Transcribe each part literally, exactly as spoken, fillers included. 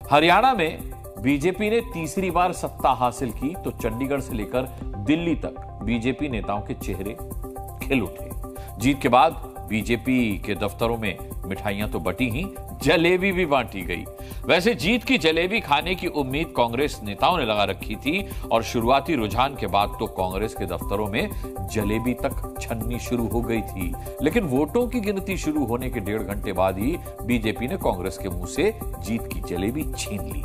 हरियाणा में बीजेपी ने तीसरी बार सत्ता हासिल की तो चंडीगढ़ से लेकर दिल्ली तक बीजेपी नेताओं के चेहरे खिल उठे। जीत के बाद बीजेपी के दफ्तरों में मिठाइयां तो बटी ही, जलेबी भी बांटी गई। वैसे जीत की जलेबी खाने की उम्मीद कांग्रेस नेताओं ने लगा रखी थी और शुरुआती रुझान के बाद तो कांग्रेस के दफ्तरों में जलेबी तक छननी शुरू हो गई थी। लेकिन वोटों की गिनती शुरू होने के डेढ़ घंटे बाद ही बीजेपी ने कांग्रेस के मुंह से जीत की जलेबी छीन ली।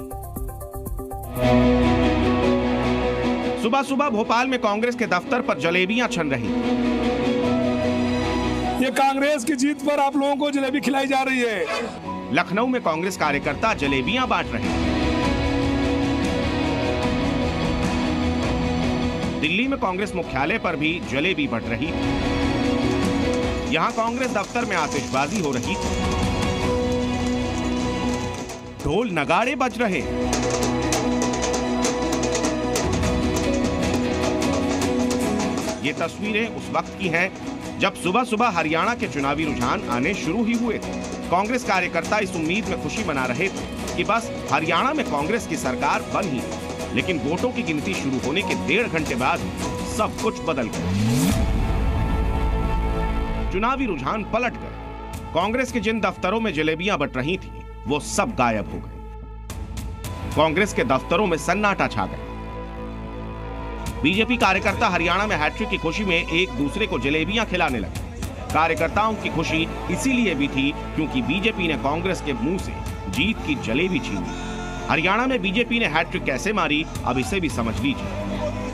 सुबह सुबह भोपाल में कांग्रेस के दफ्तर पर जलेबियां छन रही। ये कांग्रेस की जीत पर आप लोगों को जलेबी खिलाई जा रही है। लखनऊ में कांग्रेस कार्यकर्ता जलेबियां बांट रहे हैं। दिल्ली में कांग्रेस मुख्यालय पर भी जलेबी बंट रही। यहां कांग्रेस दफ्तर में आतिशबाजी हो रही। ढोल नगाड़े बज रहे। ये तस्वीरें उस वक्त की हैं जब सुबह सुबह हरियाणा के चुनावी रुझान आने शुरू ही हुए थे। कांग्रेस कार्यकर्ता इस उम्मीद में खुशी मना रहे थे कि बस हरियाणा में कांग्रेस की सरकार बन ही गई। लेकिन वोटों की गिनती शुरू होने के डेढ़ घंटे बाद सब कुछ बदल गया। चुनावी रुझान पलट गए। कांग्रेस के जिन दफ्तरों में जलेबियां बट रही थी वो सब गायब हो गए। कांग्रेस के दफ्तरों में सन्नाटा छा गया। बीजेपी कार्यकर्ता हरियाणा में हैट्रिक की खुशी में एक दूसरे को जलेबियां खिलाने लगे। कार्यकर्ताओं की खुशी इसीलिए भी थी क्योंकि बीजेपी ने कांग्रेस के मुंह से जीत की जलेबी छीन ली। हरियाणा में बीजेपी ने हैट्रिक कैसे मारी, अब इसे भी समझ लीजिए।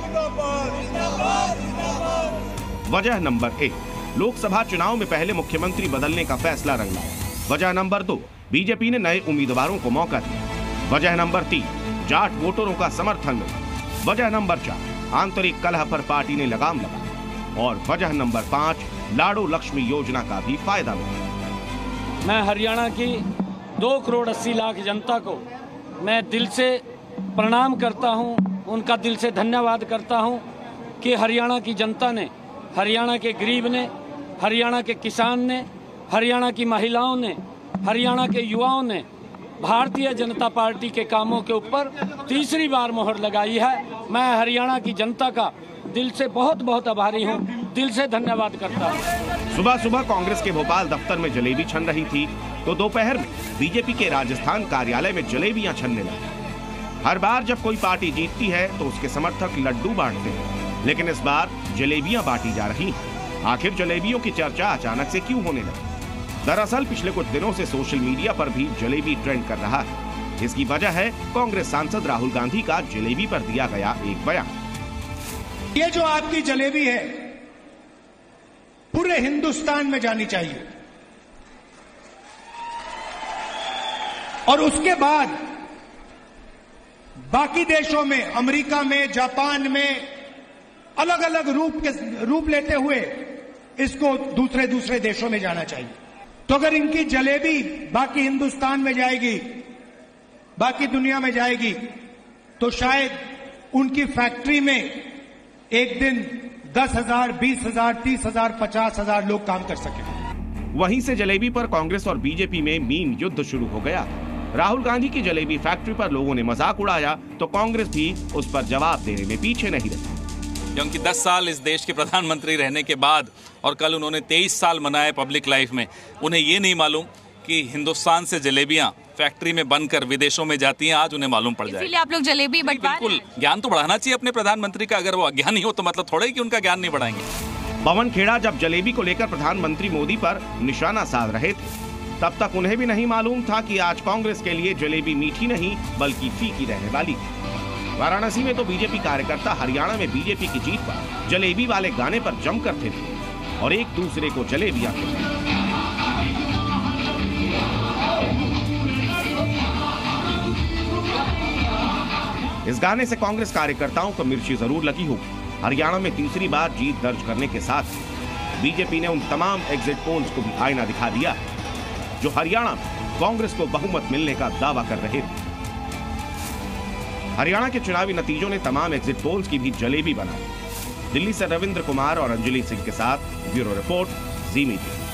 वजह नंबर एक, लोकसभा चुनाव में पहले मुख्यमंत्री बदलने का फैसला रंग लाया। वजह नंबर दो, बीजेपी ने नए उम्मीदवारों को मौका दिया। वजह नंबर तीन, जाट वोटरों का समर्थन मिला। वजह नंबर चार, आंतरिक कलह पर पार्टी ने लगाम लगाई। और वजह नंबर पाँच, लाडो लक्ष्मी योजना का भी फायदा मिला। मैं हरियाणा की दो करोड़ अस्सी लाख जनता को मैं दिल से प्रणाम करता हूं, उनका दिल से धन्यवाद करता हूं कि हरियाणा की जनता ने, हरियाणा के गरीब ने, हरियाणा के किसान ने, हरियाणा की महिलाओं ने, हरियाणा के युवाओं ने भारतीय जनता पार्टी के कामों के ऊपर तीसरी बार मोहर लगाई है। मैं हरियाणा की जनता का दिल से बहुत बहुत आभारी हूं, दिल से धन्यवाद करता हूं। सुबह सुबह कांग्रेस के भोपाल दफ्तर में जलेबी छन रही थी तो दोपहर में बीजेपी के राजस्थान कार्यालय में जलेबियां छनने लगी। हर बार जब कोई पार्टी जीतती है तो उसके समर्थक लड्डू बांटते हैं, लेकिन इस बार जलेबियां बांटी जा रही हैं। आखिर जलेबियों की चर्चा अचानक से क्यों होने लगी? दरअसल पिछले कुछ दिनों से सोशल मीडिया पर भी जलेबी ट्रेंड कर रहा है। इसकी वजह है कांग्रेस सांसद राहुल गांधी का जलेबी पर दिया गया एक बयान। ये जो आपकी जलेबी है पूरे हिंदुस्तान में जानी चाहिए और उसके बाद बाकी देशों में, अमेरिका में, जापान में अलग अलग रूप के रूप लेते हुए इसको दूसरे दूसरे देशों में जाना चाहिए। तो अगर इनकी जलेबी बाकी हिंदुस्तान में जाएगी, बाकी दुनिया में जाएगी, तो शायद उनकी फैक्ट्री में एक दिन दस हजार, बीस हजार, तीस हजार, पचास हजार लोग काम कर सकेंगे। वहीं से जलेबी पर कांग्रेस और बीजेपी में मीम युद्ध शुरू हो गया। राहुल गांधी की जलेबी फैक्ट्री पर लोगों ने मजाक उड़ाया तो कांग्रेस भी उस पर जवाब देने में पीछे नहीं रही। क्योंकि दस साल इस देश के प्रधानमंत्री रहने के बाद और कल उन्होंने तेईस साल मनाए पब्लिक लाइफ में, उन्हें ये नहीं मालूम कि हिंदुस्तान से जलेबियां फैक्ट्री में बनकर विदेशों में जाती हैं। आज उन्हें मालूम पड़ जाए। इसीलिए आप लोग जलेबी बंटवा रहे हैं। बिल्कुल, ज्ञान तो बढ़ाना चाहिए अपने प्रधानमंत्री का। अगर वो अज्ञानी हो तो मतलब थोड़ा ही कि उनका ज्ञान नहीं बढ़ाएंगे। पवन खेड़ा जब जलेबी को लेकर प्रधानमंत्री मोदी पर निशाना साध रहे थे तब तक उन्हें भी नहीं मालूम था कि आज कांग्रेस के लिए जलेबी मीठी नहीं बल्कि फीकी रहने वाली थी। वाराणसी में तो बीजेपी कार्यकर्ता हरियाणा में बीजेपी की जीत पर जलेबी वाले गाने पर जमकर थे और एक दूसरे को जलेबियां खिलाते। इस गाने से कांग्रेस कार्यकर्ताओं को मिर्ची जरूर लगी होगी। हरियाणा में तीसरी बार जीत दर्ज करने के साथ बीजेपी ने उन तमाम एग्जिट पोल्स को भी आईना दिखा दिया जो हरियाणा में कांग्रेस को बहुमत मिलने का दावा कर रहे थे। हरियाणा के चुनावी नतीजों ने तमाम एग्जिट पोल्स की भी जलेबी बनाई। दिल्ली से रविंद्र कुमार और अंजलि सिंह के साथ ब्यूरो रिपोर्ट, जी मीडिया।